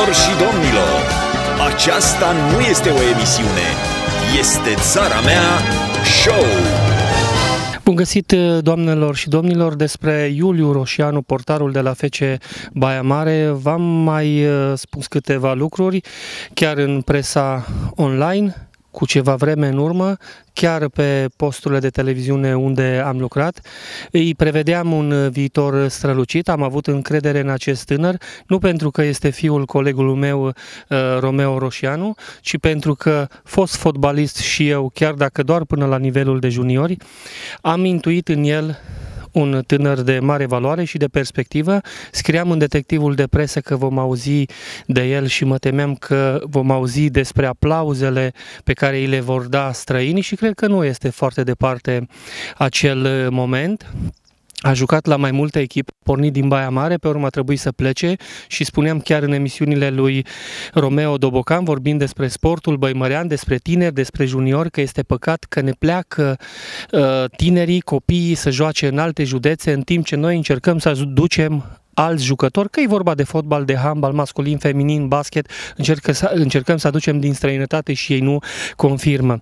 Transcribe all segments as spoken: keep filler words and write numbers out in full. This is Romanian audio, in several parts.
Doamnelor și domnilor, aceasta nu este o emisiune, este Țara Mea Show! Bun găsit, doamnelor și domnilor, despre Iuliu Roșianu, portarul de la F C Baia Mare. V-am mai spus câteva lucruri, chiar în presa online, cu ceva vreme în urmă, chiar pe posturile de televiziune unde am lucrat. Îi prevedeam un viitor strălucit, am avut încredere în acest tânăr, nu pentru că este fiul colegului meu, Romeo Roșianu, ci pentru că, fost fotbalist și eu, chiar dacă doar până la nivelul de juniori, am intuit în el un tânăr de mare valoare și de perspectivă. Scriam în detectivul de presă că vom auzi de el și mă temeam că vom auzi despre aplauzele pe care îi le vor da străinii și cred că nu este foarte departe acel moment. A jucat la mai multe echipe, pornit din Baia Mare, pe urmă a trebuit să plece și spuneam chiar în emisiunile lui Romeo Dobocan, vorbind despre sportul băimărean, despre tineri, despre juniori, că este păcat că ne pleacă uh, tinerii, copiii să joace în alte județe, în timp ce noi încercăm să ducem alți jucători, că e vorba de fotbal, de handbal, masculin, feminin, basket, încercă să, încercăm să aducem din străinătate și ei nu confirmă.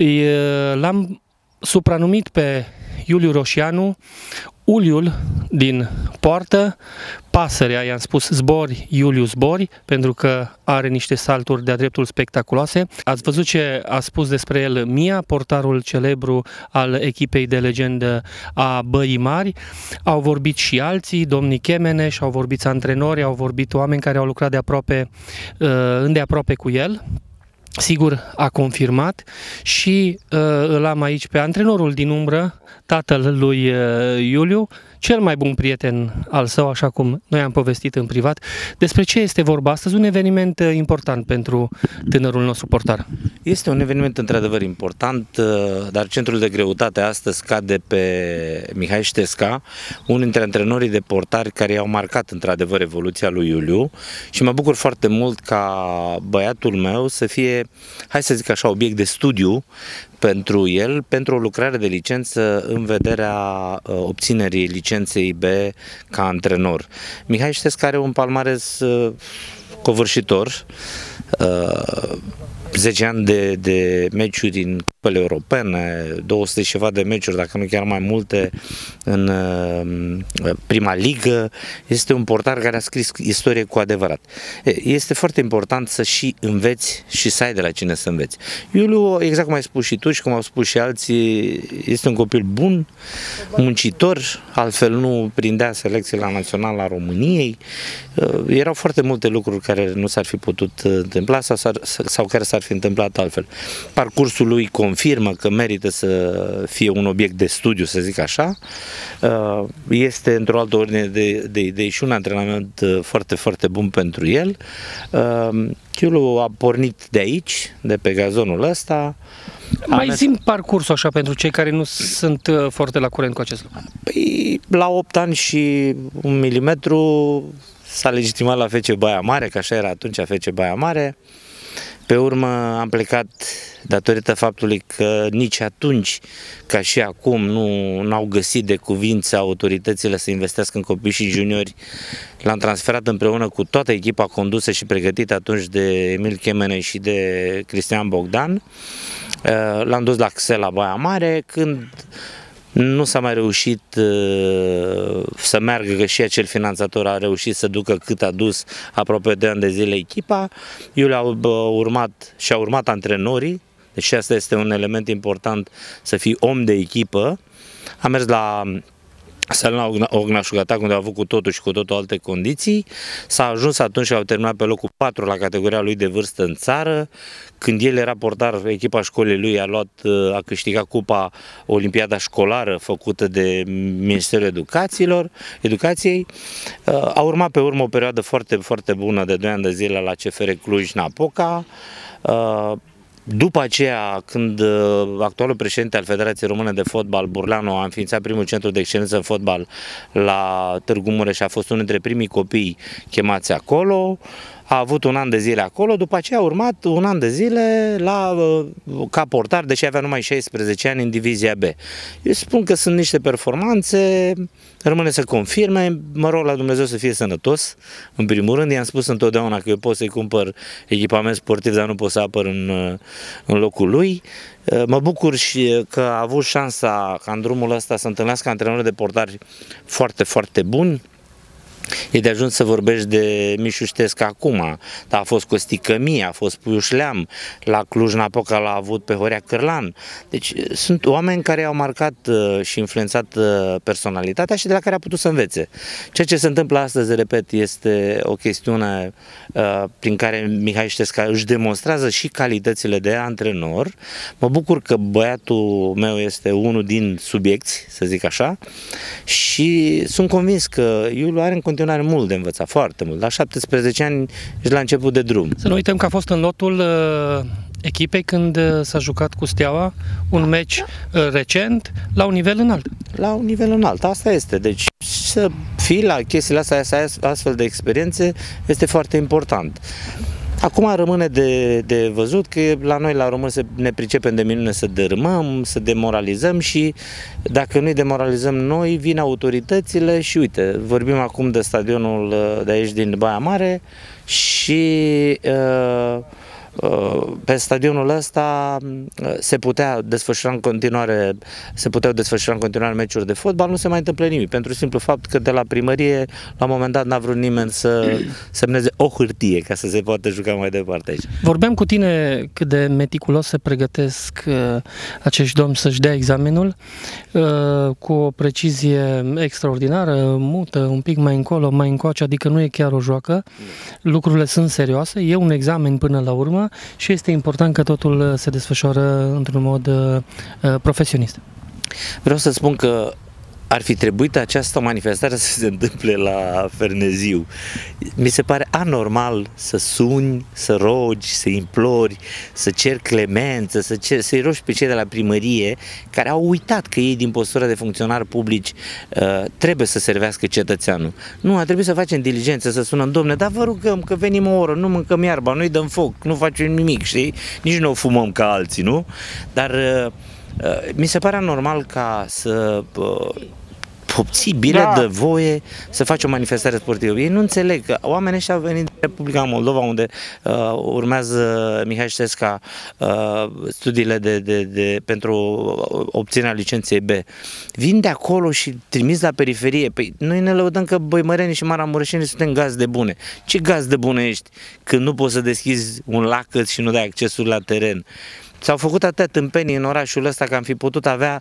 L-am supranumit pe Iuliu Roșianu Uliul din poartă, pasărea, i-am spus zbori, Iuliu zbori, pentru că are niște salturi de-a dreptul spectaculoase. Ați văzut ce a spus despre el Mia, portarul celebru al echipei de legendă a Băii Mari. Au vorbit și alții, domnii Chemeneș, au vorbit antrenori, au vorbit oameni care au lucrat de aproape, îndeaproape cu el. Sigur, a confirmat și uh, îl am aici pe antrenorul din umbră, tatăl lui uh, Iuliu, cel mai bun prieten al său, așa cum noi am povestit în privat. Despre ce este vorba astăzi? Un eveniment uh, important pentru tânărul nostru portar. Este un eveniment într-adevăr important, uh, dar centrul de greutate astăzi cade pe Mihai Ștesca, unul dintre antrenorii de portari care i-au marcat într-adevăr evoluția lui Iuliu și mă bucur foarte mult ca băiatul meu să fie, hai să zic așa, obiect de studiu pentru el, pentru o lucrare de licență în vederea uh, obținerii licenței B ca antrenor. Mihai Ștesca are un palmares uh, covârșitor, uh, zece ani de, de meciuri în cupele europene, două sute și ceva de meciuri, dacă nu chiar mai multe, în uh, prima ligă. Este un portar care a scris istorie cu adevărat. Este foarte important să și înveți și să ai de la cine să înveți. Iuliu, exact cum ai spus și tu și cum au spus și alții, este un copil bun, muncitor, altfel nu prindea selecție la Naționala României. Uh, erau foarte multe lucruri care nu s-ar fi putut întâmpla sau, sau care s-ar fi întâmplat altfel. Parcursul lui confirmă că merită să fie un obiect de studiu, să zic așa. Este într-o altă ordine de, de idei și un antrenament foarte, foarte bun pentru el. Iuliu a pornit de aici, de pe gazonul ăsta. Mai zi parcursul așa pentru cei care nu sunt foarte la curent cu acest lucru. Păi, la opt ani și un milimetru s-a legitimat la F C Baia Mare, că așa era atunci F C Baia Mare. Pe urmă am plecat datorită faptului că nici atunci, ca și acum, nu n-au găsit de cuvință autoritățile să investească în copii și juniori. L-am transferat împreună cu toată echipa condusă și pregătită atunci de Emil Chemene și de Cristian Bogdan. L-am dus la Xela Baia Mare, când nu s-a mai reușit uh, să meargă, că și acel finanțator a reușit să ducă cât a dus aproape de ani de zile echipa. Eu le-au urmat și au urmat antrenorii, deci asta este un element important, să fii om de echipă. Am mers la Salina Ognașugatac, unde a avut cu totul și cu totul alte condiții. S-a ajuns atunci și au terminat pe locul patru la categoria lui de vârstă în țară. Când el era portar, echipa școlii lui a luat, a câștigat cupa Olimpiada școlară făcută de Ministerul Educațiilor, Educației. A urmat pe urmă o perioadă foarte, foarte bună de doi ani de zile la C F R Cluj-Napoca. După aceea, când actualul președinte al Federației Române de Fotbal, Burleanu, a înființat primul centru de excelență în fotbal la Târgu Mureș, a fost unul dintre primii copii chemați acolo. a avut un an de zile acolo, după aceea a urmat un an de zile la, ca portar, deși avea numai șaisprezece ani în divizia B. Eu spun că sunt niște performanțe, rămâne să confirme, mă rog la Dumnezeu să fie sănătos, în primul rând. I-am spus întotdeauna că eu pot să-i cumpăr echipament sportiv, dar nu pot să apăr în, în locul lui. Mă bucur și că a avut șansa ca în drumul ăsta să întâlnească antrenori de portari foarte, foarte buni. E de ajuns să vorbești de Mișu Ștesca acum, dar a fost Costi Cămie, a fost Puiuș Leam, la Cluj-Napoca l-a avut pe Horea Cârlan. Deci sunt oameni care au marcat și influențat personalitatea și de la care a putut să învețe. Ceea ce se întâmplă astăzi, repet, este o chestiune uh, prin care Mihai Ștesca își demonstrează și calitățile de antrenor. Mă bucur că băiatul meu este unul din subiecți, să zic așa, și sunt convins că Iuliu are în continuare mult de învățat, foarte mult. La șaptesprezece ani și la început de drum. Să nu uităm că a fost în lotul uh, echipei când uh, s-a jucat cu Steaua un da. meci uh, recent la un nivel înalt. La un nivel înalt, asta este. Deci să fii la chestiile astea, să ai astfel de experiențe, este foarte important. Acum rămâne de, de văzut că la noi la români ne pricepem de minune să dărâmăm, să demoralizăm și dacă nu-i demoralizăm noi, vin autoritățile și uite, vorbim acum de stadionul de aici din Baia Mare și uh, pe stadionul ăsta se putea desfășura în continuare, se puteau desfășura în continuare meciuri de fotbal, nu se mai întâmplă nimic, pentru simplu fapt că de la primărie, la un moment dat, n-a vrut nimeni să semneze o hârtie ca să se poată juca mai departe aici. Vorbeam cu tine cât de meticulos se pregătesc uh, acești domni să-și dea examenul, uh, cu o precizie extraordinară, mută un pic mai încolo, mai încoace, adică nu e chiar o joacă, lucrurile sunt serioase, e un examen până la urmă, și este important că totul se desfășoară într-un mod uh, profesionist. Vreau să spun că ar fi trebuit această manifestare să se întâmple la Ferneziu. Mi se pare anormal să suni, să rogi, să implori, să ceri clemență, să cer, să-i rogi pe cei de la primărie care au uitat că ei din postura de funcționari publici uh, trebuie să servească cetățeanul. Nu, a trebuit să facem diligență, să sunăm, domne, dar vă rugăm că venim o oră, nu mâncăm iarba, nu-i dăm foc, nu facem nimic, știi? Nici nu o fumăm ca alții, nu? Dar uh, uh, mi se pare anormal ca să uh, obții bile da. de voie să faci o manifestare sportivă. Ei nu înțeleg că oamenii ăștia au venit din Republica Moldova, unde uh, urmează Mihai Ștesca uh, studiile de, de, de, pentru obținerea licenței B. Vin de acolo și trimis la periferie. Păi noi ne lăudăm că băimărenii și maramureșenii suntem gazde bune. Ce gazde bune ești când nu poți să deschizi un lacăt și nu dai accesul la teren? S-au făcut atâtea tâmpenii în orașul ăsta că am fi putut avea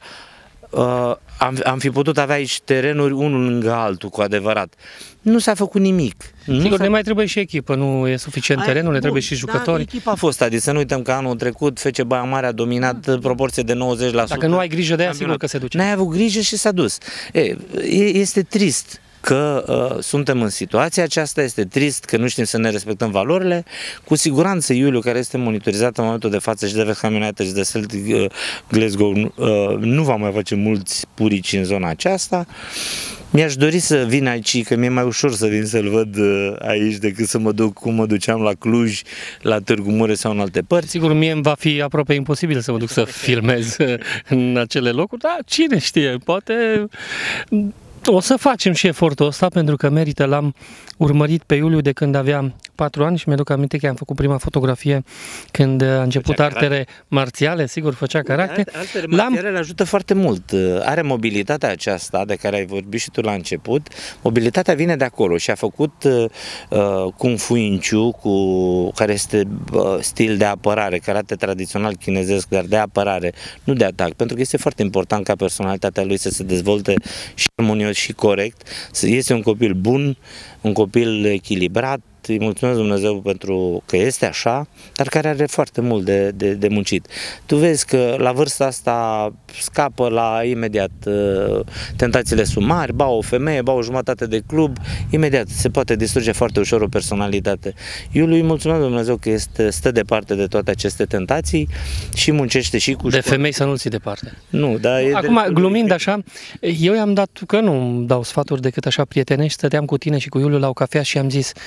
Uh, am, am fi putut avea aici terenuri unul lângă altul, cu adevărat. Nu s-a făcut nimic. Sigur, ne mai trebuie și echipă, nu e suficient Ai, terenul, ne trebuie și jucători. Da, echipa a fost, adică să nu uităm că anul trecut F C Baia Mare a dominat în proporție de nouăzeci la sută. Dacă nu ai grijă de ea, sigur că se duce. N-ai avut grijă și s-a dus. E, este trist că uh, suntem în situația aceasta, este trist că nu știm să ne respectăm valorile. Cu siguranță Iuliu, care este monitorizat în momentul de față și de West Ham United și de Celtic uh, Glasgow, uh, nu va mai face mulți purici în zona aceasta. Mi-aș dori să vin aici, că mi-e mai ușor să vin să-l văd uh, aici decât să mă duc cum mă duceam la Cluj, la Târgu Mureș sau în alte părți. Sigur, mie îmi va fi aproape imposibil să mă duc să filmez în acele locuri, dar cine știe, poate o să facem și efortul ăsta, pentru că merită. L-am urmărit pe Iuliu de când aveam patru ani și mi-aduc aminte că am făcut prima fotografie când a început făcea artele caracter. marțiale, sigur, făcea caracter. Artele marțiale le ajută foarte mult. Are mobilitatea aceasta de care ai vorbit și tu la început. Mobilitatea vine de acolo și a făcut uh, Kung Fu Inciu, cu, care este uh, stil de apărare, karate tradițional chinezesc, dar de apărare, nu de atac, pentru că este foarte important ca personalitatea lui să se dezvolte și armonios și corect. Este un copil bun, un copil echilibrat. Îi mulțumesc Dumnezeu pentru că este așa, dar care are foarte mult de, de, de muncit. Tu vezi că la vârsta asta scapă la imediat uh, tentațiile sunt mari, ba o femeie, ba o jumătate de club, imediat se poate distruge foarte ușor o personalitate. Eu lui mulțumesc Dumnezeu că este, stă departe de toate aceste tentații și muncește și cu de femei să nu-l ții departe. Nu, dar e acum, de... glumind așa, eu i-am dat, că nu dau sfaturi decât așa prietenești, stăteam cu tine și cu Iuliu la o cafea și am zis,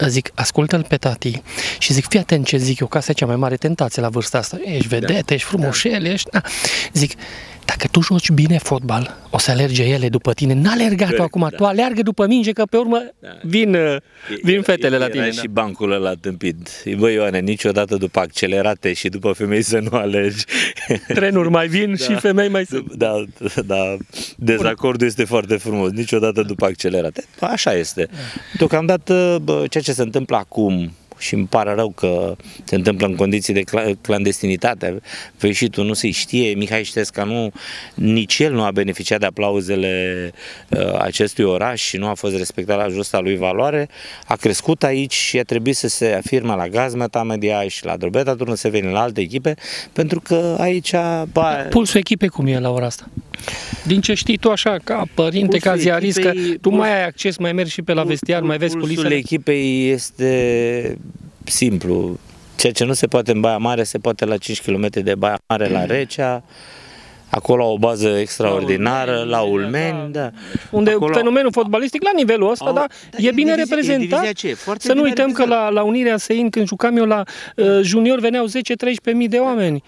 zic, ascultă-l pe tati și zic, fii atent ce zic eu, că asta e cea mai mare tentație la vârsta asta. Ești vedetă, da. ești frumușel, da. ești... Da. Zic, dacă tu joci bine fotbal, o să alerge ele după tine. N-alerga tu acum, da. tu alergă după minge, că pe urmă da. vin, vin fetele era la tine. Și da. bancul ăla tâmpit. Băi, Ioane, niciodată după accelerate și după femei să nu alergi. Trenuri mai vin da. și femei mai sunt. Da, da, dezacordul este foarte frumos. Niciodată după accelerate. Așa este. Deocamdată, ceea ce se întâmplă acum, și îmi pare rău că se întâmplă în condiții de clandestinitate, vei și tu nu se știe, Mihai Ștesca nu, nici el nu a beneficiat de aplauzele uh, acestui oraș și nu a fost respectat la justa lui valoare, a crescut aici și a trebuit să se afirme la Gazmeta Media și la Drobeta Turnul Severin, la alte echipe, pentru că aici... Ba... Pulsul echipei cum e la ora asta? Din ce știi tu așa, ca părinte, ca ziarist, că tu mai ai acces, mai mergi și pe la vestiar, mai vezi culisele? Pulsul echipei este simplu. Ceea ce nu se poate în Baia Mare, se poate la cinci kilometri de Baia Mare, la Recea, acolo o bază extraordinară, la Ulmeni, da. Unde acolo... fenomenul fotbalistic la nivelul ăsta, da, da, e bine divizia, reprezentat. E să nu uităm că la, la Unirea Sein, când jucam eu la uh, junior, veneau zece treisprezece mii de oameni.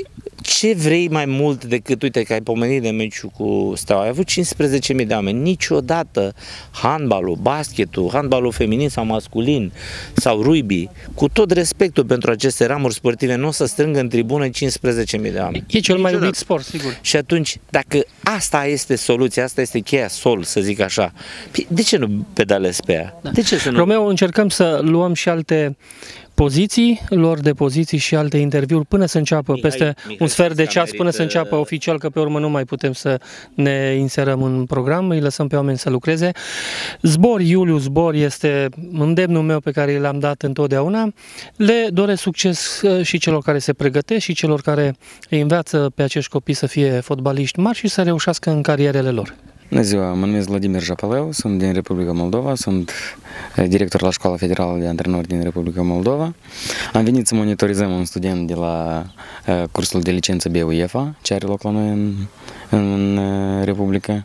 Ce vrei mai mult decât, uite, că ai pomenit de meciul cu Steaua, ai avut cincisprezece mii de oameni, niciodată handbalul, basketul, handbalul feminin sau masculin sau rugby, cu tot respectul pentru aceste ramuri sportive, nu o să strângă în tribună cincisprezece mii de oameni. E cel mai iubit sport, sigur. Și atunci, dacă asta este soluția, asta este cheia sol, să zic așa, de ce nu pedalezi pe ea? Da. De ce să nu... Romeo, încercăm să luăm și alte poziții, lor de poziții și alte interviuri până să înceapă, Mihai, peste Mihai un sfert de ceas, merită... până să înceapă oficial, că pe urmă nu mai putem să ne inserăm în program, îi lăsăm pe oameni să lucreze. Zbor, Iuliu, zbor este îndemnul meu pe care l-am dat întotdeauna. Le doresc succes și celor care se pregătesc și celor care îi învață pe acești copii să fie fotbaliști mari și să reușească în carierele lor. Bună ziua, mă numesc Vladimir Japaleu, sunt din Republica Moldova, sunt director la Școala Federală de Antrenori din Republica Moldova. Am venit să monitorizăm un student de la uh, cursul de licență B UEFA, ce are loc la noi în, în uh, Republica.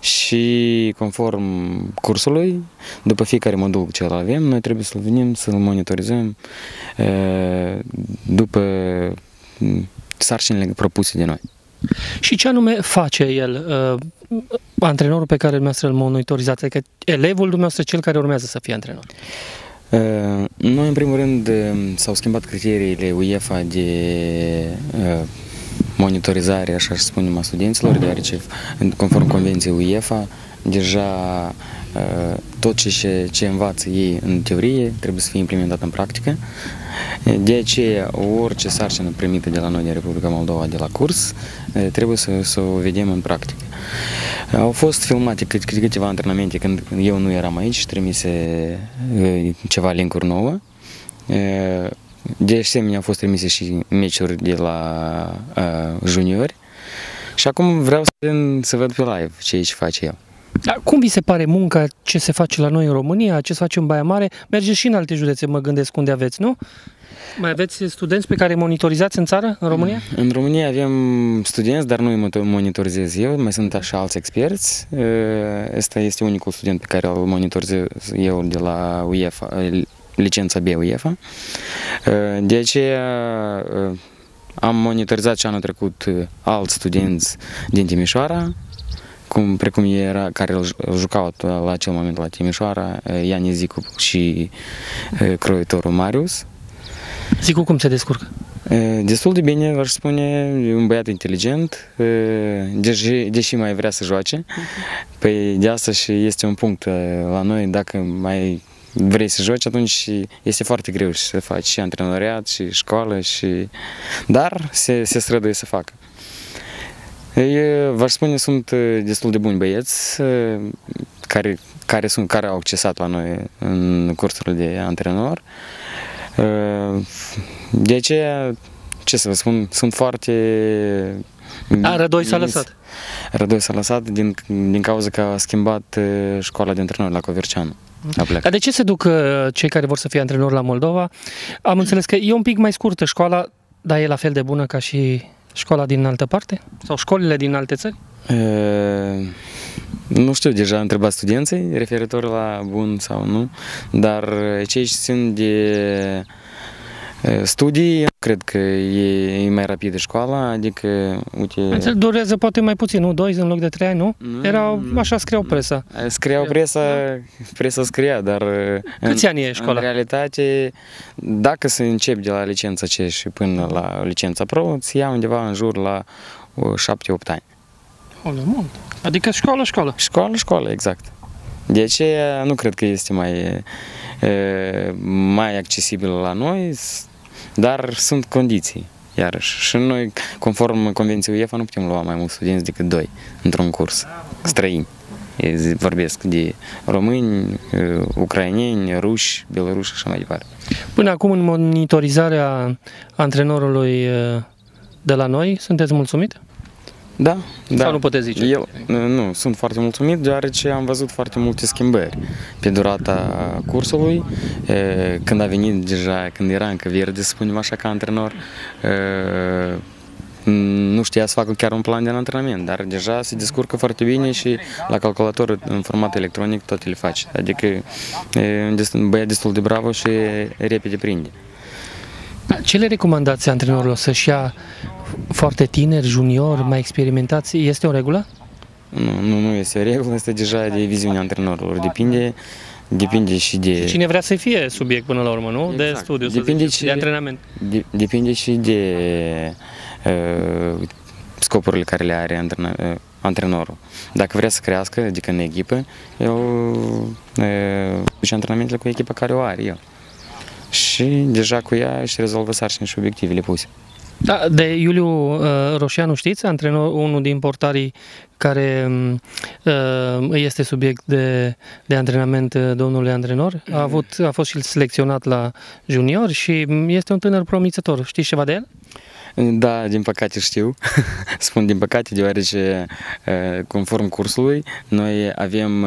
Și conform cursului, după fiecare modul ce îl avem, noi trebuie să-l venim să-l monitorizăm uh, după sarcinile propuse de noi. Și ce anume face el, uh, antrenorul pe care dumneavoastră îl monitorizați, adică elevul dumneavoastră, cel care urmează să fie antrenor? Uh, noi, în primul rând, uh, s-au schimbat criteriile UEFA de uh, monitorizare, așa să spunem, a studenților, uh-huh. deoarece, conform convenției UEFA, deja uh, tot ce, ce învață ei în teorie trebuie să fie implementat în practică. De aceea, orice sarcină primită de la noi din Republica Moldova de la curs, trebuie să, să o vedem în practică. Au fost filmate câteva antrenamente când eu nu eram aici și trimise ceva link-uri nouă. De asemenea, au fost trimise și meciuri de la juniori. Și acum vreau să, să văd pe live ce, ce face el. Dar cum vi se pare munca, ce se face la noi în România, ce se face în Baia Mare? Mergeți și în alte județe, mă gândesc, unde aveți, nu? Mai aveți studenți pe care monitorizați în țară, în România? În România avem studenți, dar nu îi monitorizez eu, mai sunt așa alți experți. Ăsta este unicul student pe care îl monitorizez eu de la UEFA, licența B UEFA. De aceea am monitorizat și anul trecut alți studenți din Timișoara, cum, precum era, care îl jucau la acel moment la Timișoara, Iani Zicu și croitorul Marius. Zicu cum se descurcă? Destul de bine, aș spune, un băiat inteligent, deși, deși mai vrea să joace. Păi de asta și este un punct la noi, dacă mai vrei să joci, atunci este foarte greu să faci și antrenoriat, și școală, și... dar se, se străduie să facă. V-aș spune, sunt destul de buni băieți care, care, sunt, care au accesat la noi în cursurile de antrenor. De aceea, ce să vă spun, sunt foarte... A, Rădoi s-a lăsat. Rădoi s-a lăsat din, din cauza că a schimbat școala de antrenori la Covercianu. Dar de ce se duc cei care vor să fie antrenori la Moldova? Am înțeles că e un pic mai scurtă școala, dar e la fel de bună ca și școala din altă parte? Sau școlile din alte țări? Nu știu, deja am întrebat studenții referitor la bun sau nu, dar cei ce țin de studii, cred că e, e mai rapidă școala, adică, uite... Durează poate mai puțin, nu? Doi în loc de trei ani, nu? nu Era, așa scriau presa. Scriau presa, presa scria, dar... Câți ani e școala? În realitate, dacă se încep de la licența C și până la licența Pro, îți ia undeva în jur la șapte opt ani. Ole, mult. Adică școală, școală. Școală, școală, exact. De aceea nu cred că este mai, mai accesibil la noi, dar sunt condiții, iarăși. Și noi, conform Convenției UEFA, nu putem lua mai mulți studenți decât doi într-un curs, străini. Vorbesc de români, ucraineni, ruși, beloruși și așa mai departe. Până acum, în monitorizarea antrenorului de la noi, sunteți mulțumit? Da, da. Sau nu puteți zice? Eu nu, sunt foarte mulțumit, deoarece am văzut foarte multe schimbări pe durata cursului, când a venit deja, când era încă verde, să spunem așa, ca antrenor, nu știa să facă chiar un plan de antrenament, dar deja se descurcă foarte bine și la calculator în format electronic tot le face. Adică e un băiat destul de bravo și repede prinde. Ce le recomandați antrenorilor? Să-și ia foarte tineri, juniori, mai experimentați? Este o regulă? Nu, nu, nu este o regulă, este deja de viziunea antrenorilor. Depinde, depinde și de... Cine vrea să fie subiect până la urmă, nu? Exact. De studiu, depinde să zice, de antrenament. De, depinde și de uh, scopurile care le are antrena, uh, antrenorul. Dacă vrea să crească, adică în echipă, el uh, duce antrenamentele cu echipa care o are el. Și deja cu ea își rezolvă sarcini și obiectivele puse. Da, de Iuliu uh, Roșianu știți, antrenor, unul din portarii care uh, este subiect de, de antrenament domnului antrenor. A, avut, a fost și selecționat la junior și este un tânăr promițător. Știți ceva de el? Da, din păcate știu. Spun din păcate, deoarece conform cursului noi avem,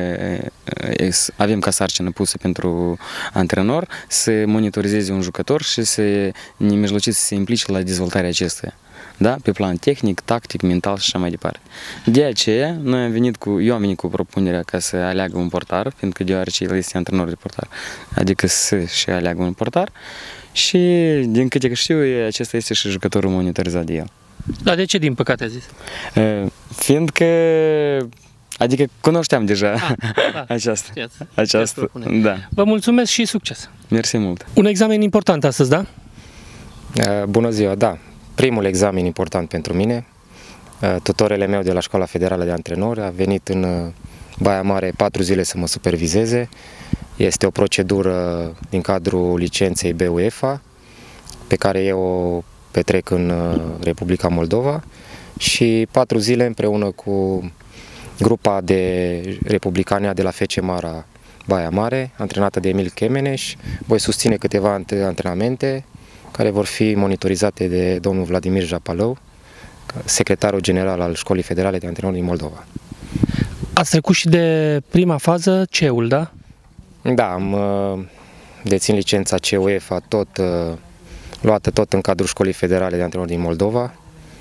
avem ca sarcină pusă pentru antrenor să monitorizeze un jucător și să ne mijlociți să se implice la dezvoltarea acestuia. Da? Pe plan tehnic, tactic, mental și așa mai departe. De aceea, noi am venit cu, eu am venit cu propunerea ca să aleagă un portar, pentru că deoarece el este antrenor de portar, adică să și aleagă un portar. Și, din câte știu, acesta este și jucătorul monitorizat de el. Dar de ce din păcate a zis? Fiindcă, adică cunoșteam deja ah, da. aceasta. aceasta da. Vă mulțumesc și succes! Mersi mult! Un examen important astăzi, da? Bună ziua, da. Primul examen important pentru mine. Tutorele meu de la Școala Federală de Antrenori a venit în Baia Mare patru zile să mă supervizeze. Este o procedură din cadrul licenței B UEFA, pe care eu o petrec în Republica Moldova și patru zile împreună cu grupa de republicani de la F C Mara Baia Mare, antrenată de Emil Chemeneș, voi susține câteva antrenamente care vor fi monitorizate de domnul Vladimir Japalău, secretarul general al Școlii Federale de Antrenori din Moldova. Ați trecut și de prima fază, C-ul, da? Da, am dețin licența C UEFA, tot, luată tot în cadrul Școlii Federale de Antrenori din Moldova.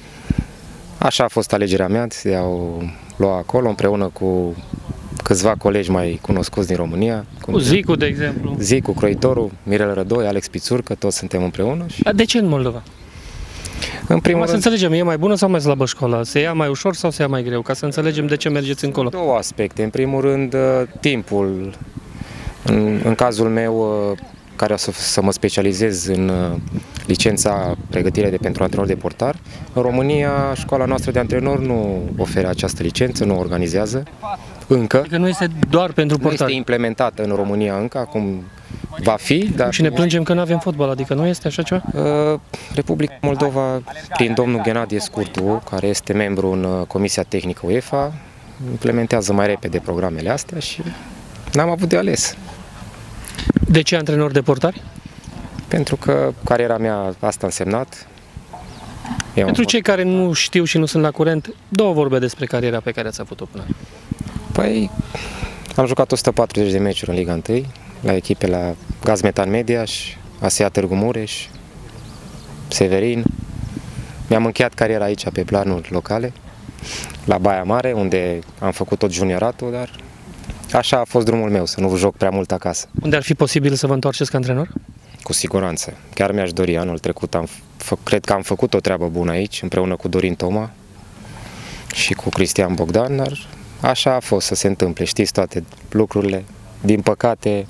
Așa a fost alegerea mea de a o lua acolo, împreună cu câțiva colegi mai cunoscuți din România. Cu Zicu, de exemplu. Zicu, Croitoru, Mirel Rădoi, Alex Pițurcă, toți suntem împreună. Și... De ce în Moldova? În primul rând... să înțelegem, e mai bună sau mai slabă școala? Se ia mai ușor sau se ia mai greu? Ca să înțelegem de ce mergeți încolo. Două aspecte. În primul rând, timpul. În, în cazul meu, care o să, să mă specializez în licența pregătire de pentru antrenor de portar, în România, școala noastră de antrenori nu oferă această licență, nu o organizează încă. Adică nu este doar pentru portar. Nu este implementată în România încă, acum va fi. Dar... Și ne plângem că nu avem fotbal, adică nu este așa ceva? Republica Moldova, prin domnul Ghenadie Scurtu, care este membru în Comisia Tehnică UEFA, implementează mai repede programele astea și n-am avut de ales. De ce antrenor de portari? Pentru că cariera mea asta a însemnat. Eu Pentru cei care nu știu și nu sunt la curent, două vorbe despre cariera pe care ați avut-o până. Păi, am jucat o sută patruzeci de meciuri în Liga unu, la echipe la Gaz Metan Mediaș, A S E A Târgu Mureș, Severin. Mi-am încheiat cariera aici pe planuri locale. la Baia Mare, unde am făcut tot junioratul, dar așa a fost drumul meu, să nu joc prea mult acasă. Unde ar fi posibil să vă întoarceți ca antrenor? Cu siguranță. Chiar mi-aș dori. Anul trecut am cred că am făcut o treabă bună aici, împreună cu Dorin Toma și cu Cristian Bogdan, dar așa a fost să se întâmple. Știți toate lucrurile. Din păcate,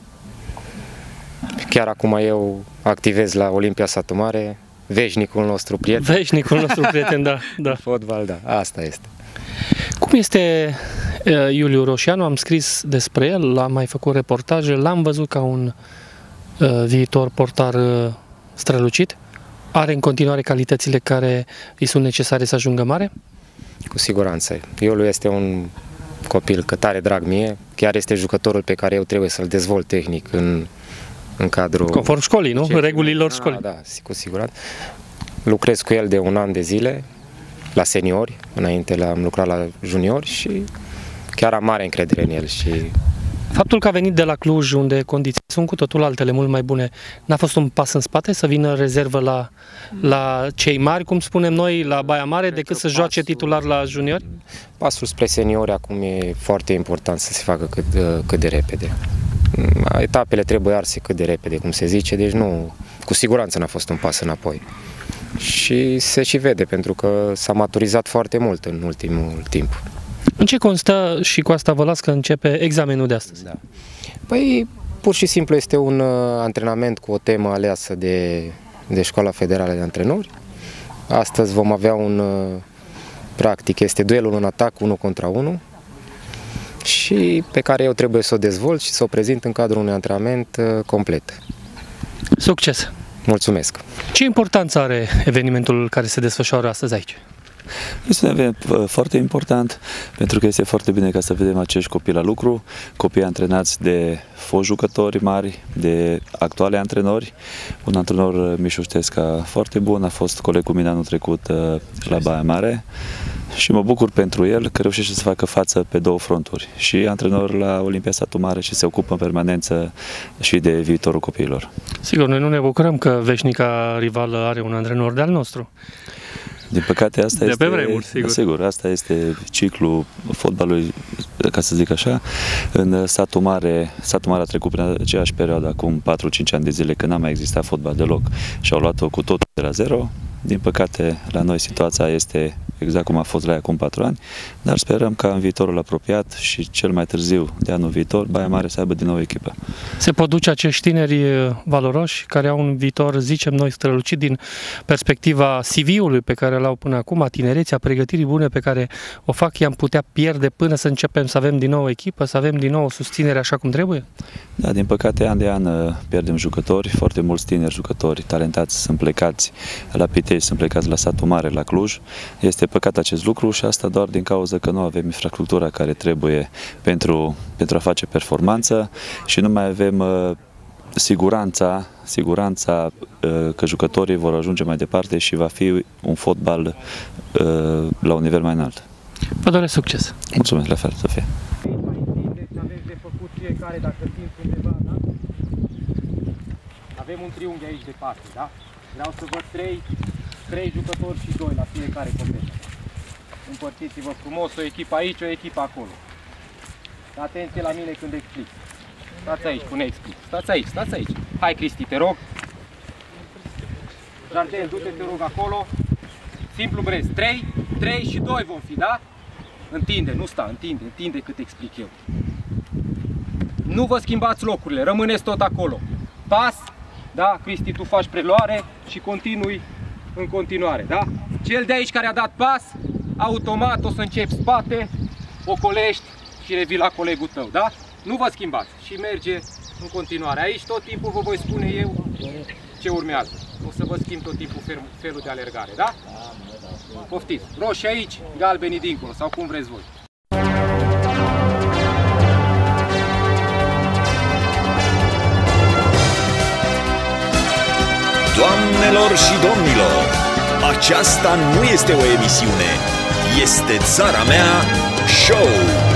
chiar acum eu activez la Olimpia Satu Mare, veșnicul nostru prieten. Veșnicul nostru prieten, da. da. Fotbal, da, asta este. Cum este uh, Iuliu Roșianu? Am scris despre el, l-am mai făcut reportaje, l-am văzut ca un uh, viitor portar uh, strălucit. Are în continuare calitățile care îi sunt necesare să ajungă mare? Cu siguranță. Iuliu este un copil că tare drag mie, chiar este jucătorul pe care eu trebuie să-l dezvolt tehnic în, în cadrul... Conform școlii, nu? Ce... Regulilor școlii. Da, da, cu siguranță. Lucrez cu el de un an de zile, la seniori, înainte am lucrat la juniori și chiar am mare încredere în el. Și... Faptul că a venit de la Cluj, unde condiții sunt cu totul altele, mult mai bune, n-a fost un pas în spate să vină rezervă la, la cei mari, cum spunem noi, la Baia Mare, decât să joace titular la juniori? Pasul spre seniori acum e foarte important să se facă cât, cât de repede. Etapele trebuie arse cât de repede, cum se zice, deci nu, cu siguranță n-a fost un pas înapoi. Și se și vede, pentru că s-a maturizat foarte mult în ultimul timp. În ce constă, și cu asta vă las că începe examenul de astăzi? Da. Păi, pur și simplu este un uh, antrenament cu o temă aleasă de, de Școala Federală de Antrenori. Astăzi vom avea un, uh, practic, este duelul în atac, unul contra unul, și pe care eu trebuie să o dezvolt și să o prezint în cadrul unui antrenament uh, complet. Succes! Mulțumesc! Ce importanță are evenimentul care se desfășoară astăzi aici? Este un eveniment foarte important, pentru că este foarte bine ca să vedem acești copii la lucru, copii antrenați de foști jucători mari, de actuale antrenori. Un antrenor, Mișu Ștesca, foarte bun, a fost coleg cu mine anul trecut la Baia Mare și mă bucur pentru el că reușește să facă față pe două fronturi. Și antrenor la Olimpia Satu Mare și se ocupă în permanență și de viitorul copiilor. Sigur, noi nu ne bucurăm că veșnica rivală are un antrenor de-al nostru. Din păcate, asta de este, pe vremuri, sigur. sigur, asta este ciclul fotbalului, ca să zic așa. În Satu Mare, Satu Mare a trecut prin aceeași perioadă, acum patru-cinci ani de zile, când n-a mai existat fotbal deloc și au luat-o cu totul de la zero. Din păcate, la noi situația este exact cum a fost la ea acum patru ani, dar sperăm ca în viitorul apropiat și cel mai târziu de anul viitor, Baia Mare să aibă din nou echipă. Se pot duce acești tineri valoroși care au un viitor, zicem noi, strălucit din perspectiva C V-ului pe care l-au până acum, a tinereții, a pregătirii bune pe care o fac, i-am putea pierde până să începem să avem din nou o echipă, să avem din nou o susținere așa cum trebuie? Da, din păcate, an de an pierdem jucători, foarte mulți tineri jucători talentați sunt plecați la Pitești, sunt plecați la Satu Mare, la Cluj. Este păcat acest lucru și asta doar din cauza că nu avem infrastructura care trebuie pentru, pentru a face performanță și nu mai avem uh, siguranța, siguranța uh, că jucătorii vor ajunge mai departe și va fi un fotbal uh, la un nivel mai înalt. Vă doresc succes! Mulțumesc, la fel, să fie! Aveți de făcut fiecare dacă timp undeva, da? Avem un triunghi aici departe, da? Vreau să văd trei, trei jucători și doi la fiecare copetă. Împărțiți-vă frumos, o echipă aici, o echipă acolo. Atenție la mine când explic. Stați aici, pune explic. Stați aici, stați aici. Hai, Cristi, te rog. Jardel, du-te, te rog, acolo. Simplu brez. trei, trei și doi vom fi, da? Întinde, nu sta, întinde, întinde cât explic eu. Nu vă schimbați locurile, rămâneți tot acolo. Pas, da? Cristi, tu faci preluare și continui în continuare, da? Cel de aici care a dat pas, automat o să începi spate, ocolești și revii la colegul tău, da? Nu vă schimbați și merge în continuare. Aici tot timpul vă voi spune eu ce urmează. O să vă schimb tot timpul felul de alergare, da? Poftiți. Roșii aici, galbenii dincolo, sau cum vreți voi. Doamnelor și domnilor, aceasta nu este o emisiune, este Țara Mea Show!